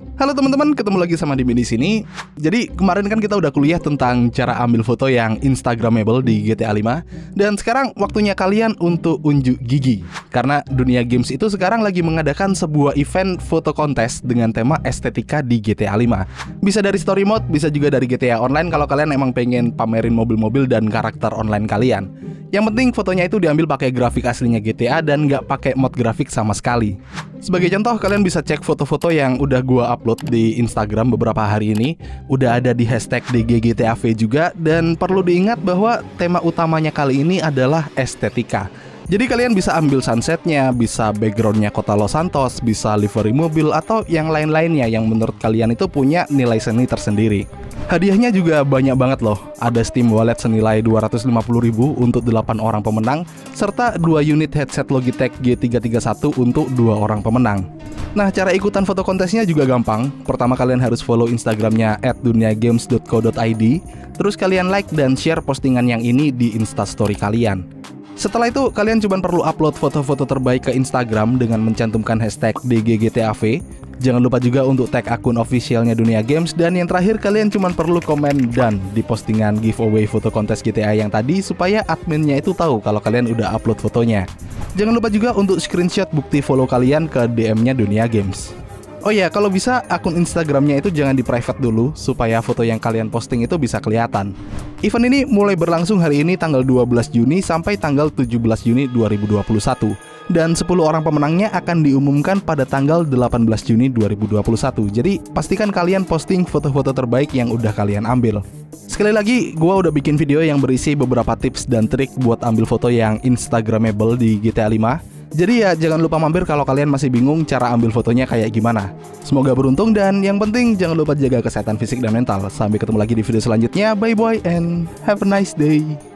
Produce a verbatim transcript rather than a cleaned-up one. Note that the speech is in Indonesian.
Halo teman-teman, ketemu lagi sama Dimi di sini. Jadi kemarin kan kita udah kuliah tentang cara ambil foto yang instagramable di G T A lima. Dan sekarang waktunya kalian untuk unjuk gigi. Karena dunia games itu sekarang lagi mengadakan sebuah event foto kontes dengan tema estetika di G T A lima. Bisa dari story mode, bisa juga dari G T A Online kalau kalian emang pengen pamerin mobil-mobil dan karakter online kalian. Yang penting fotonya itu diambil pakai grafik aslinya G T A dan nggak pakai mod grafik sama sekali. Sebagai contoh, kalian bisa cek foto-foto yang udah gua upload di Instagram beberapa hari ini. Udah ada di hashtag D G G T A V juga. Dan perlu diingat bahwa tema utamanya kali ini adalah estetika. Jadi kalian bisa ambil sunsetnya, bisa backgroundnya kota Los Santos, bisa livery mobil, atau yang lain-lainnya yang menurut kalian itu punya nilai seni tersendiri. Hadiahnya juga banyak banget loh. Ada Steam Wallet senilai dua ratus lima puluh ribu untuk delapan orang pemenang, serta dua unit headset Logitech G tiga tiga satu untuk dua orang pemenang. Nah, cara ikutan foto kontesnya juga gampang. Pertama, kalian harus follow Instagramnya at duniagames dot co dot i d. Terus kalian like dan share postingan yang ini di Instastory kalian. Setelah itu, kalian cuma perlu upload foto-foto terbaik ke Instagram dengan mencantumkan hashtag D G G T A V. Jangan lupa juga untuk tag akun officialnya Dunia Games. Dan yang terakhir, kalian cuma perlu komen dan di postingan giveaway foto kontes G T A yang tadi, supaya adminnya itu tahu kalau kalian udah upload fotonya. Jangan lupa juga untuk screenshot bukti follow kalian ke D M-nya Dunia Games. Oh ya, kalau bisa akun Instagramnya itu jangan di private dulu, supaya foto yang kalian posting itu bisa kelihatan. Event ini mulai berlangsung hari ini tanggal dua belas Juni sampai tanggal tujuh belas Juni dua ribu dua puluh satu. Dan sepuluh orang pemenangnya akan diumumkan pada tanggal delapan belas Juni dua ribu dua puluh satu. Jadi pastikan kalian posting foto-foto terbaik yang udah kalian ambil. Sekali lagi, gua udah bikin video yang berisi beberapa tips dan trik buat ambil foto yang instagramable di G T A lima. Jadi ya jangan lupa mampir kalau kalian masih bingung cara ambil fotonya kayak gimana. Semoga beruntung dan yang penting jangan lupa jaga kesehatan fisik dan mental. Sampai ketemu lagi di video selanjutnya. Bye bye and have a nice day.